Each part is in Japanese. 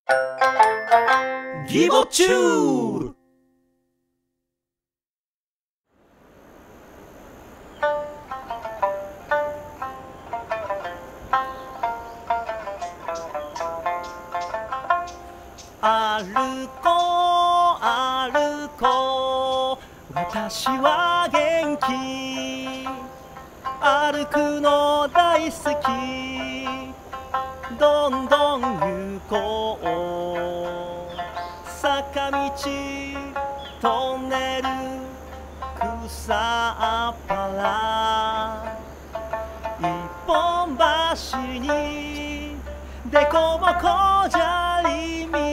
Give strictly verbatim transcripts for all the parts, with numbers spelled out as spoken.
ギボチュール。歩こう歩こう私は元気、歩くの大好き、どんどん行こう、坂道トンネル草っぱら一本橋にでこぼこ砂利道、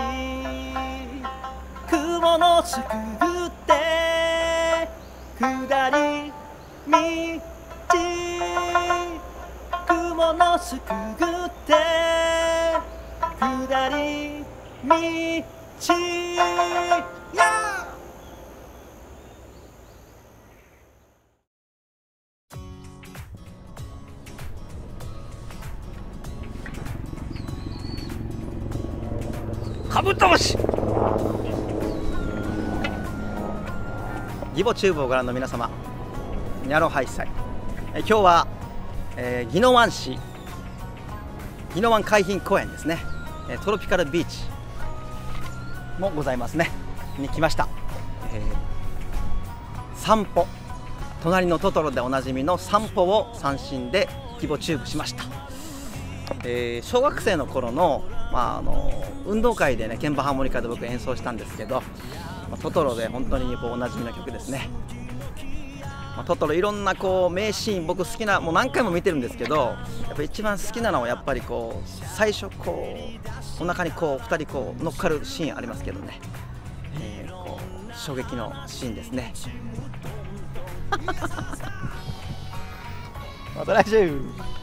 雲のすくぐって下り道、雲のすくぐって下り道、やーカブトムシ。ギボチューブをご覧の皆様、ニャロハイサイ。え今日は、えー、宜野湾市宜野湾海浜公園ですね、えトロピカルビーチもございますねに来ました。えー、散歩、隣のトトロでおなじみの散歩を三振でギボチューブしました。えー、小学生の頃の、まあ、あの運動会でね鍵盤ハーモニカで僕演奏したんですけど、まあ、トトロで本当にこうおなじみの曲ですね。まあ、トトロいろんなこう名シーン僕好きな、もう何回も見てるんですけど、やっぱ一番好きなのはやっぱりこう最初こうお腹にこうふたりこう乗っかるシーンありますけどね、えー、こう衝撃のシーンですね。また来週。